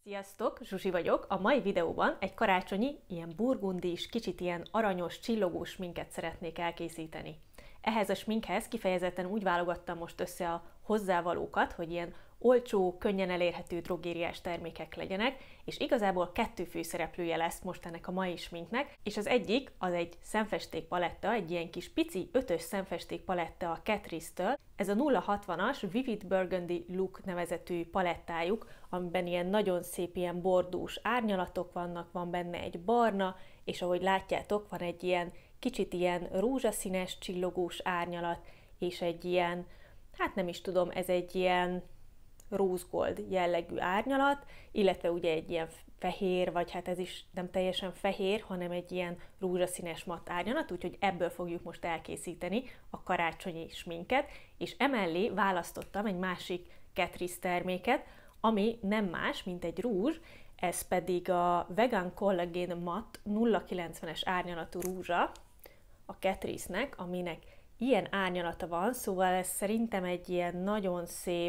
Sziasztok, Zsuzsi vagyok. A mai videóban egy karácsonyi, ilyen burgundis, kicsit ilyen aranyos, csillogós sminket szeretnék elkészíteni. Ehhez a sminkhez kifejezetten úgy válogattam most össze a hozzávalókat, hogy ilyen olcsó, könnyen elérhető drogériás termékek legyenek, és igazából 2 főszereplője lesz most ennek a mai sminknek, és az egyik az egy szemfesték paletta, egy ilyen kis pici 5-ös szemfesték paletta a Catrice-től. Ez a 060-as Vivid Burgundy Look nevezetű palettájuk, amiben ilyen nagyon szép ilyen bordós árnyalatok vannak, van benne egy barna, és ahogy látjátok, van egy ilyen kicsit ilyen rózsaszínes, csillogós árnyalat, és egy ilyen, hát nem is tudom, ez egy ilyen rose gold jellegű árnyalat, illetve ugye egy ilyen fehér, vagy hát ez is nem teljesen fehér, hanem egy ilyen rózsaszínes matt árnyalat, úgyhogy ebből fogjuk most elkészíteni a karácsonyi sminket, és emellé választottam egy másik Catrice terméket, ami nem más, mint egy rúzs, ez pedig a Vegan Collagen Matte 090-es árnyalatú rúzsa a Catrice-nek, aminek ilyen árnyalata van, szóval ez szerintem egy ilyen nagyon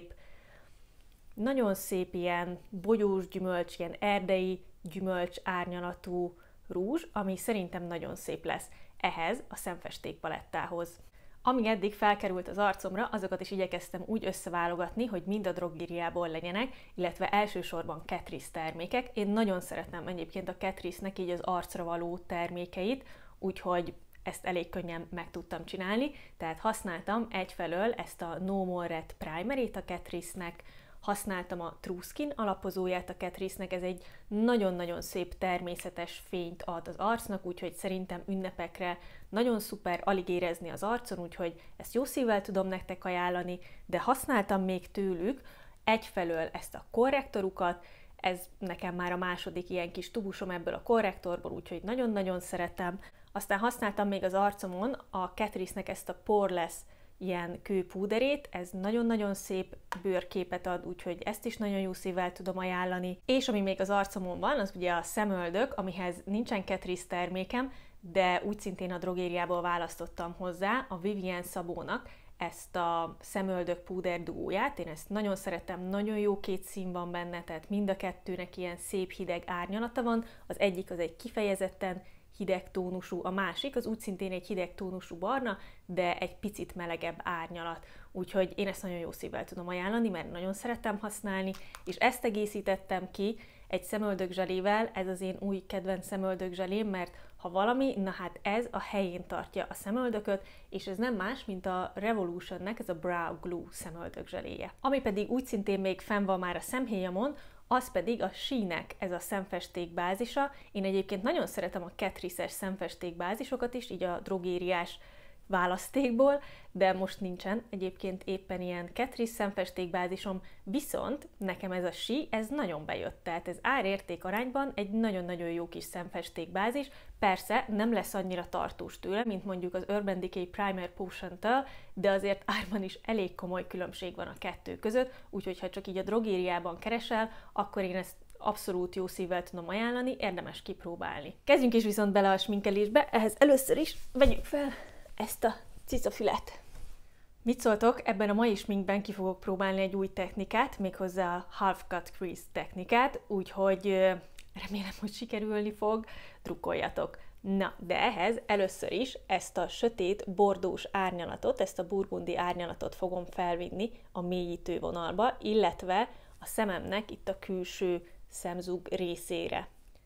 szép ilyen bogyós gyümölcs, ilyen erdei gyümölcs árnyalatú rúzs, ami szerintem nagyon szép lesz ehhez a szemfesték palettához. Ami eddig felkerült az arcomra, azokat is igyekeztem úgy összeválogatni, hogy mind a drogériából legyenek, illetve elsősorban Catrice termékek. Én nagyon szeretem egyébként a Catrice-nek így az arcra való termékeit, úgyhogy ezt elég könnyen meg tudtam csinálni, tehát használtam egyfelől ezt a No More Red Primerét a Catrice-nek, használtam a True Skin alapozóját a Catrice-nek, ez egy nagyon-nagyon szép természetes fényt ad az arcnak, úgyhogy szerintem ünnepekre nagyon szuper, alig érezni az arcon, úgyhogy ezt jó szívvel tudom nektek ajánlani, de használtam még tőlük egyfelől ezt a korrektorukat, ez nekem már a második ilyen kis tubusom ebből a korrektorból, úgyhogy nagyon-nagyon szeretem. Aztán használtam még az arcomon a Catrice-nek ezt a Poreless ilyen kőpúderét, ez nagyon-nagyon szép bőrképet ad, úgyhogy ezt is nagyon jó szívvel tudom ajánlani. És ami még az arcomon van, az ugye a szemöldök, amihez nincsen Catrice termékem, de úgy szintén a drogériából választottam hozzá a Vivienne Szabónak ezt a szemöldök púder duóját. Én ezt nagyon szeretem, nagyon jó két szín van benne, tehát mind a kettőnek ilyen szép hideg árnyalata van. Az egyik az egy kifejezetten hideg tónusú, a másik az úgy szintén egy hideg tónusú barna, de egy picit melegebb árnyalat. Úgyhogy én ezt nagyon jó szívvel tudom ajánlani, mert nagyon szeretem használni, és ezt egészítettem ki egy szemöldökzselével, ez az én új kedvenc szemöldökzselém, mert ha valami, na hát ez a helyén tartja a szemöldököt, és ez nem más, mint a Revolutionnek ez a Brow Glue szemöldökzseléje. Ami pedig úgy szintén még fenn van már a szemhéjamon, az pedig a She-nek ez a szemfesték bázisa. Én egyébként nagyon szeretem a Catrice-es szemfesték bázisokat is, így a drogériás választékból, de most nincsen egyébként éppen ilyen Catrice szemfestékbázisom, viszont nekem ez a She, ez nagyon bejött, tehát ez ár-érték arányban egy nagyon-nagyon jó kis szemfestékbázis, persze nem lesz annyira tartós tőle, mint mondjuk az Urban Decay Primer Potion-től, de azért árban is elég komoly különbség van a kettő között, úgyhogy ha csak így a drogériában keresel, akkor én ezt abszolút jó szívvel tudom ajánlani, érdemes kipróbálni. Kezdjünk is viszont bele a sminkelésbe, ehhez először is vegyük fel ezt a cicafület. Mit szóltok? Ebben a mai sminkben ki fogok próbálni egy új technikát, méghozzá a Half Cut Crease technikát, úgyhogy remélem, hogy sikerülni fog, drukkoljatok. Na, de ehhez először is ezt a sötét bordós árnyalatot, ezt a burgundi árnyalatot fogom felvinni a mélyítő vonalba, illetve a szememnek itt a külső szemzug részére.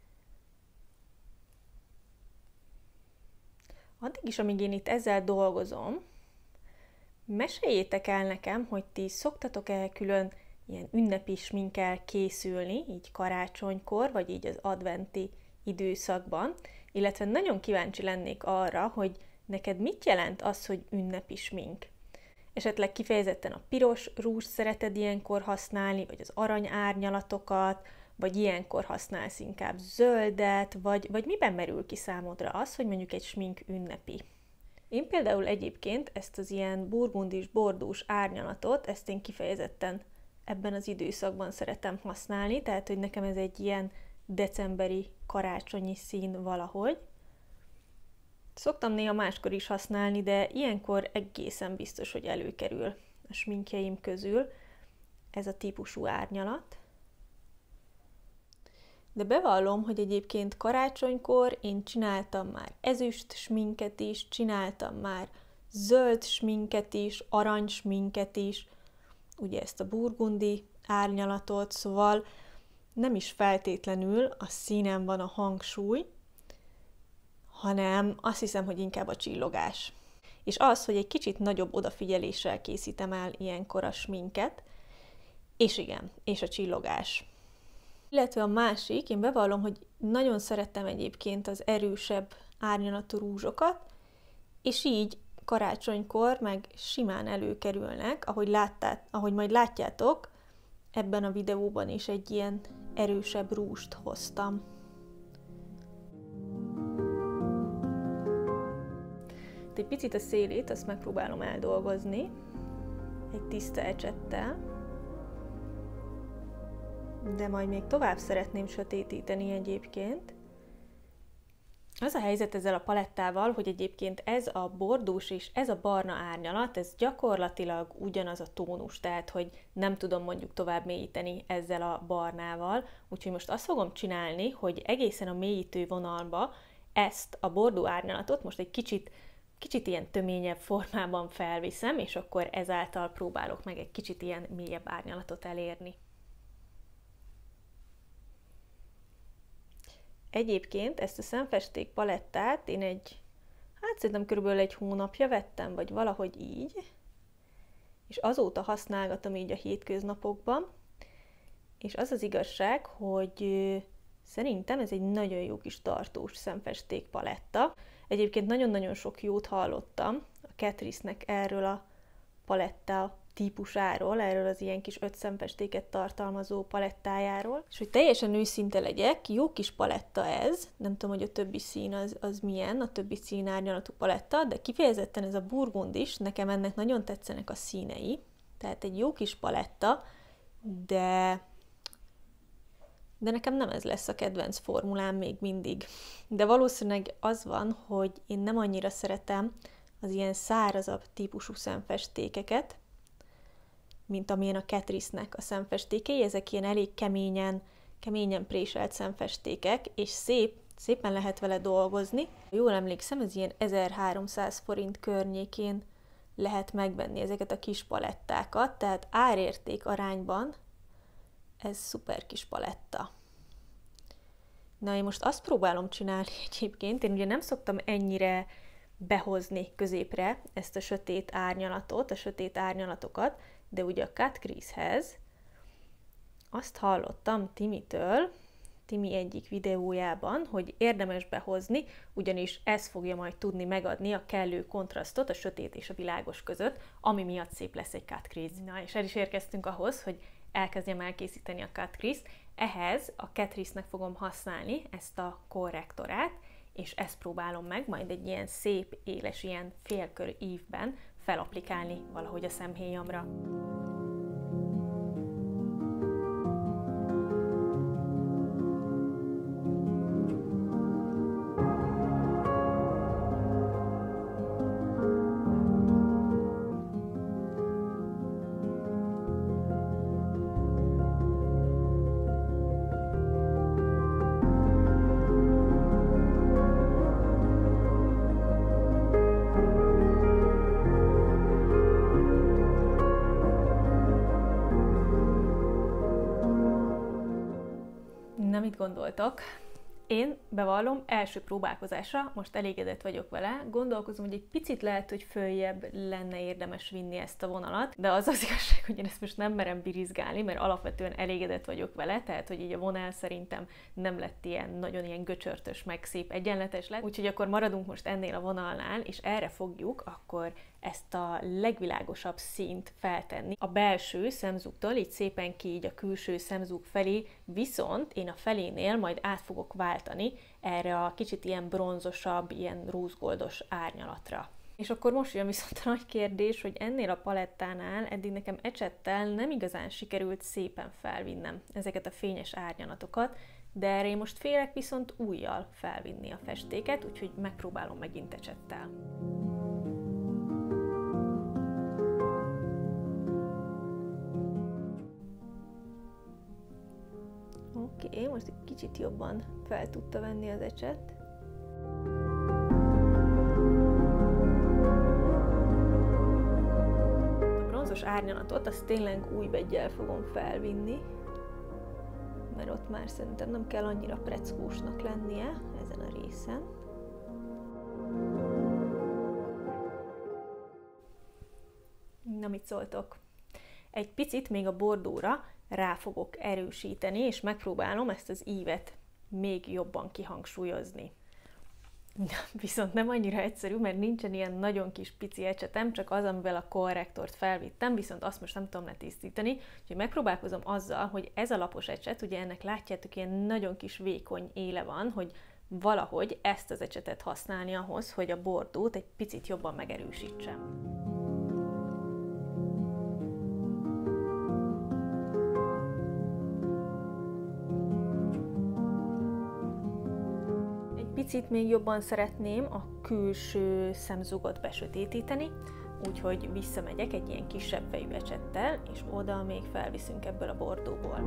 Addig is, amíg én itt ezzel dolgozom, meséljétek el nekem, hogy ti szoktatok-e külön ilyen ünnepi sminkkel készülni, így karácsonykor, vagy így az adventi időszakban, illetve nagyon kíváncsi lennék arra, hogy neked mit jelent az, hogy ünnepi smink. Esetleg kifejezetten a piros rúzst szereted ilyenkor használni, vagy az arany árnyalatokat, vagy ilyenkor használsz inkább zöldet, vagy miben merül ki számodra az, hogy mondjuk egy smink ünnepi. Én például egyébként ezt az ilyen burgundis, bordós árnyalatot, ezt én kifejezetten ebben az időszakban szeretem használni, tehát hogy nekem ez egy ilyen decemberi, karácsonyi szín valahogy. Szoktam néha máskor is használni, de ilyenkor egészen biztos, hogy előkerül a sminkjeim közül ez a típusú árnyalat. De bevallom, hogy egyébként karácsonykor én csináltam már ezüst sminket is, csináltam már zöld sminket is, arany sminket is, ugye ezt a burgundi árnyalatot, szóval nem is feltétlenül a színen van a hangsúly, hanem azt hiszem, hogy inkább a csillogás. És az, hogy egy kicsit nagyobb odafigyeléssel készítem el ilyenkor a sminket, és igen, és a csillogás. Illetve a másik, én bevallom, hogy nagyon szerettem egyébként az erősebb árnyalatú rúzsokat, és így karácsonykor meg simán előkerülnek, ahogy majd látjátok, ebben a videóban is egy ilyen erősebb rúzst hoztam. Egy picit a szélét, azt megpróbálom eldolgozni egy tiszta ecsettel, de majd még tovább szeretném sötétíteni egyébként. Az a helyzet ezzel a palettával, hogy egyébként ez a bordós és ez a barna árnyalat, ez gyakorlatilag ugyanaz a tónus, tehát hogy nem tudom mondjuk tovább mélyíteni ezzel a barnával, úgyhogy most azt fogom csinálni, hogy egészen a mélyítő vonalba ezt a bordó árnyalatot most egy kicsit ilyen töményebb formában felviszem, és akkor ezáltal próbálok meg egy kicsit ilyen mélyebb árnyalatot elérni. Egyébként ezt a szemfesték palettát én szerintem körülbelül egy hónapja vettem, vagy valahogy így, és azóta használgatom így a hétköznapokban, és az az igazság, hogy szerintem ez egy nagyon jó kis tartós szemfesték paletta. Egyébként nagyon-nagyon sok jót hallottam a Catrice-nek erről a paletta típusáról, erről az ilyen kis 5 szemfestéket tartalmazó palettájáról. És hogy teljesen őszinte legyek, jó kis paletta ez, nem tudom, hogy a többi szín az milyen, a többi szín árnyalatú paletta, de kifejezetten ez a burgundis, nekem ennek nagyon tetszenek a színei, tehát egy jó kis paletta, de nekem nem ez lesz a kedvenc formulám még mindig. De valószínűleg az van, hogy én nem annyira szeretem az ilyen szárazabb típusú szemfestékeket, mint amilyen a Catrice-nek a szemfestékei, ezek ilyen elég keményen préselt szemfestékek, és szépen lehet vele dolgozni. Jól emlékszem, ez ilyen 1300 forint környékén lehet megvenni ezeket a kis palettákat, tehát árérték arányban ez szuper kis paletta. Na, én most azt próbálom csinálni egyébként, én ugye nem szoktam ennyire behozni középre ezt a sötét árnyalatot, a sötét árnyalatokat, de ugye a Cut Crease-hez azt hallottam Timitől, Timi egyik videójában, hogy érdemes behozni, ugyanis ez fogja majd tudni megadni a kellő kontrasztot a sötét és a világos között, ami miatt szép lesz egy Cut Crease. Na, és el is érkeztünk ahhoz, hogy elkezdjem elkészíteni a Cut Crease-t. Ehhez a Catrice-nek fogom használni ezt a korrektorát, és ezt próbálom meg majd egy ilyen szép, éles, ilyen félkör ívben felaplikálni valahogy a szemhéjamra. Na, mit gondoltok? Én bevallom, első próbálkozásra most elégedett vagyok vele, gondolkozom, hogy egy picit lehet, hogy följebb lenne érdemes vinni ezt a vonalat, de az az igazság, hogy én ezt most nem merem birizgálni, mert alapvetően elégedett vagyok vele, tehát hogy így a vonal szerintem nem lett ilyen nagyon ilyen göcsörtös, meg szép egyenletes lett, úgyhogy akkor maradunk most ennél a vonalnál, és erre fogjuk akkor ezt a legvilágosabb színt feltenni a belső szemzugtól, így szépen ki így a külső szemzug felé, viszont én a felénél majd át fogok váltani erre a kicsit ilyen bronzosabb, ilyen rózgoldos árnyalatra. És akkor most jön viszont a nagy kérdés, hogy ennél a palettánál eddig nekem ecsettel nem igazán sikerült szépen felvinnem ezeket a fényes árnyalatokat, de erre én most félek viszont ujjal felvinni a festéket, úgyhogy megpróbálom megint ecsettel. Oké. Oké, most egy kicsit jobban fel tudta venni az ecset. A bronzos árnyalatot azt tényleg új beggyel fogom felvinni, mert ott már szerintem nem kell annyira preckósnak lennie ezen a részen. Na, mit szóltok? Egy picit még a bordóra rá fogok erősíteni, és megpróbálom ezt az ívet még jobban kihangsúlyozni. Viszont nem annyira egyszerű, mert nincsen ilyen nagyon kis pici ecsetem, csak az, amivel a korrektort felvittem, viszont azt most nem tudom letisztítani, úgyhogy megpróbálkozom azzal, hogy ez a lapos ecset, ugye ennek látjátok, ilyen nagyon kis vékony éle van, hogy valahogy ezt az ecsetet használni ahhoz, hogy a bordót egy picit jobban megerősítsem. Picit még jobban szeretném a külső szemzugot besötétíteni, úgyhogy visszamegyek egy ilyen kisebb fejű ecsettel, és oda még felviszünk ebből a bordóból.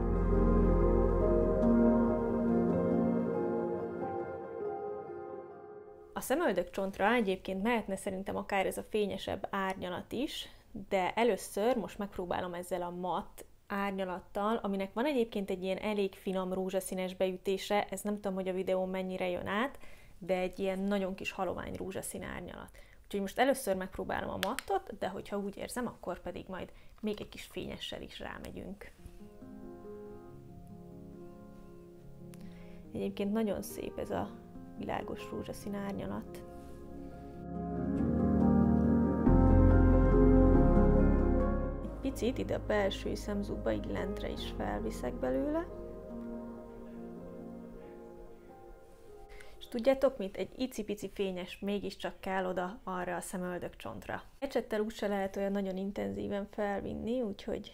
A szemöldökcsontra egyébként mehetne szerintem akár ez a fényesebb árnyalat is, de először most megpróbálom ezzel a matt árnyalattal, aminek van egyébként egy ilyen elég finom rózsaszínes beütése, ez nem tudom, hogy a videón mennyire jön át, de egy ilyen nagyon kis halovány rózsaszín árnyalat. Úgyhogy most először megpróbálom a mattot, de hogyha úgy érzem, akkor pedig majd még egy kis fényessel is rámegyünk. Egyébként nagyon szép ez a világos rózsaszín árnyalat. Picit ide a belső szemzugba, így lentre is felviszek belőle. És tudjátok mit? Egy icipici fényes mégiscsak kell oda arra a szemöldökcsontra. Ecsettel úgyse lehet olyan nagyon intenzíven felvinni, úgyhogy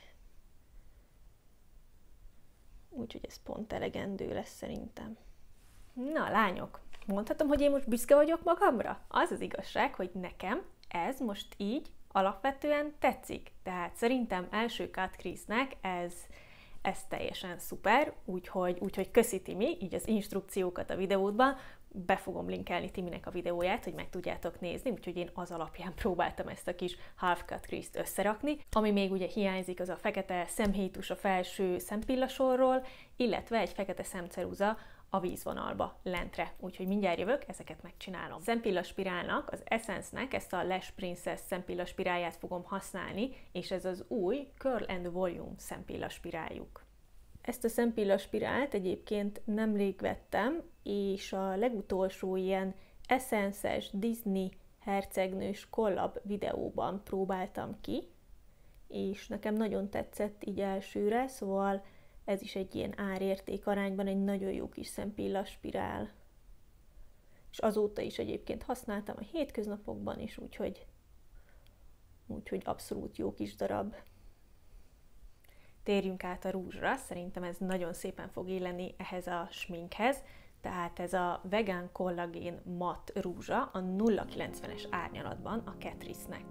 ez pont elegendő lesz szerintem. Na, lányok, mondhatom, hogy én most büszke vagyok magamra? Az az igazság, hogy nekem ez most így alapvetően tetszik. Tehát szerintem első cut crease-nek ez teljesen szuper, úgyhogy köszi Timi, így az instrukciókat a videódban, be fogom linkelni Timinek a videóját, hogy meg tudjátok nézni, úgyhogy én az alapján próbáltam ezt a kis half cut crease-t összerakni. Ami még ugye hiányzik, az a fekete szemhétus a felső szempillasorról, illetve egy fekete szemceruza a vízvonalba, lentre. Úgyhogy mindjárt jövök, ezeket megcsinálom. Szempillaspirálnak, az Essence-nek ezt a Lash Princess szempillaspirálját fogom használni, és ez az új Curl and Volume szempillaspiráljuk. Ezt a szempillaspirált egyébként nemrég vettem, és a legutolsó ilyen Essence-es Disney hercegnős collab videóban próbáltam ki, és nekem nagyon tetszett így elsőre, szóval ez is egy ilyen árérték arányban egy nagyon jó kis szempillaspirál. És azóta is egyébként használtam a hétköznapokban is, úgyhogy abszolút jó kis darab. Térjünk át a rúzsra, szerintem ez nagyon szépen fog illeni ehhez a sminkhez, tehát ez a Vegan Kollagén matt rúzsa a 0,90-es árnyalatban a Catrice-nek.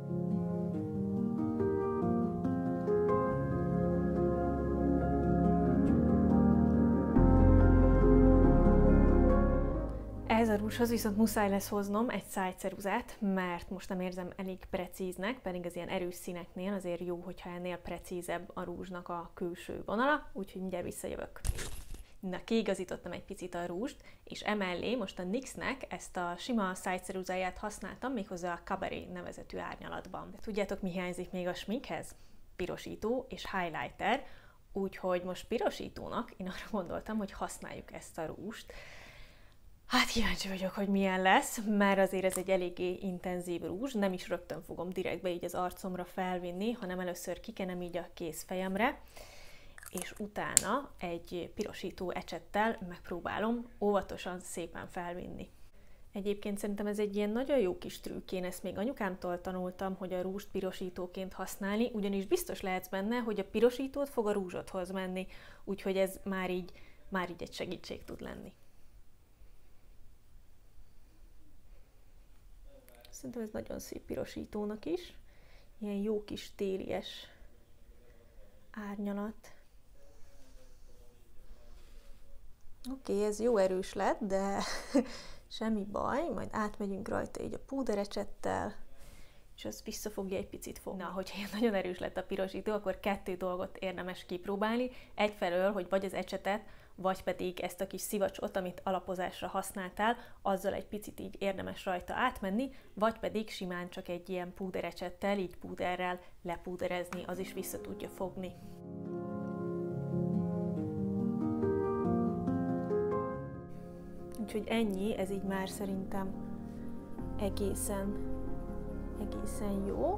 Ehhez a rúzshoz viszont muszáj lesz hoznom egy szájceruzát, mert most nem érzem elég precíznek, pedig az ilyen erős színeknél azért jó, hogyha ennél precízebb a rúzsnak a külső vonala, úgyhogy mindjárt visszajövök. Na, kiigazítottam egy picit a rúzst, és emellé most a NYX-nek ezt a sima szájceruzáját használtam, méghozzá a Cabaret nevezetű árnyalatban. De tudjátok, mi hiányzik még a sminkhez? Pirosító és highlighter, úgyhogy most pirosítónak én arra gondoltam, hogy használjuk ezt a rúzst. Hát kíváncsi vagyok, hogy milyen lesz, mert azért ez egy eléggé intenzív rúzs, nem is rögtön fogom direktbe így az arcomra felvinni, hanem először kikenem így a kézfejemre, és utána egy pirosító ecsettel megpróbálom óvatosan szépen felvinni. Egyébként szerintem ez egy ilyen nagyon jó kis trükk, én ezt még anyukámtól tanultam, hogy a rúzst pirosítóként használni, ugyanis biztos lehetsz benne, hogy a pirosítót fog a rúzsodhoz menni, úgyhogy ez már így egy segítség tud lenni. Szerintem ez nagyon szép pirosítónak is. Ilyen jó kis télies árnyalat. Oké, ez jó erős lett, de semmi baj, majd átmegyünk rajta így a púderecsettel, és az vissza fogja egy picit fogni. Na, hogyha ilyen nagyon erős lett a pirosító, akkor 2 dolgot érdemes kipróbálni. Egyfelől, hogy vagy az ecsetet, vagy pedig ezt a kis szivacsot, amit alapozásra használtál, azzal egy picit így érdemes rajta átmenni, vagy pedig simán csak egy ilyen púderecsettel, így púderrel lepúderezni, az is vissza tudja fogni. Úgyhogy ennyi, ez így már szerintem egészen jó.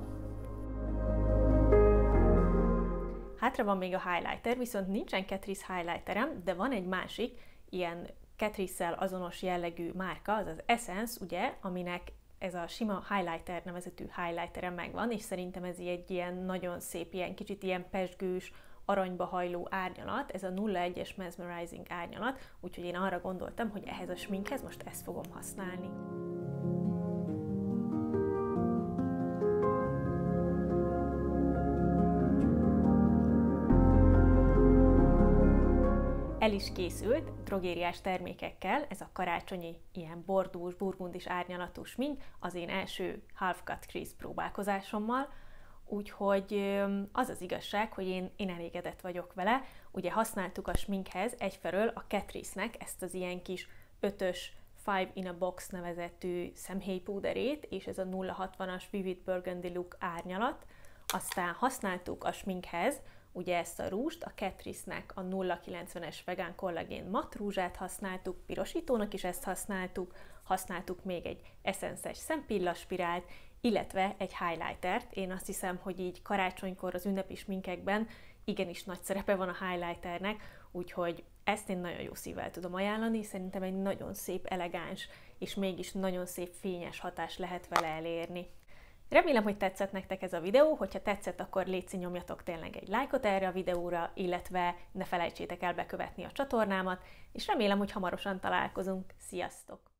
Hátra van még a highlighter, viszont nincsen Catrice highlighterem, de van egy másik, ilyen Catrice-szel azonos jellegű márka, az az Essence, ugye, aminek ez a sima highlighter nevezetű highlighterem megvan, és szerintem ez egy ilyen nagyon szép, ilyen kicsit ilyen pezsgős, aranyba hajló árnyalat, ez a 01-es Mesmerizing árnyalat, úgyhogy én arra gondoltam, hogy ehhez a sminkhez most ezt fogom használni. El is készült drogériás termékekkel, ez a karácsonyi ilyen bordós, burgundis árnyalatú smink az én első Half Cut Crease próbálkozásommal, úgyhogy az az igazság, hogy én elégedett vagyok vele. Ugye használtuk a sminkhez egyfelől a Catrice-nek ezt az ilyen kis 5-ös 5 in a Box nevezetű szemhéjpúderét, és ez a 060-as Vivid Burgundy Look árnyalat. Aztán használtuk a sminkhez ugye ezt a rúzst, a Catrice-nek a 090-es Vegán Kollagén matt rúzsát használtuk, pirosítónak is ezt használtuk még egy Essence-es szempillaspirált, illetve egy highlightert. Én azt hiszem, hogy így karácsonykor az ünnepi sminkekben igenis nagy szerepe van a highlighternek, úgyhogy ezt én nagyon jó szívvel tudom ajánlani, szerintem egy nagyon szép, elegáns és mégis nagyon szép fényes hatást lehet vele elérni. Remélem, hogy tetszett nektek ez a videó, hogyha tetszett, akkor létszi nyomjatok tényleg egy lájkot erre a videóra, illetve ne felejtsétek el bekövetni a csatornámat, és remélem, hogy hamarosan találkozunk. Sziasztok!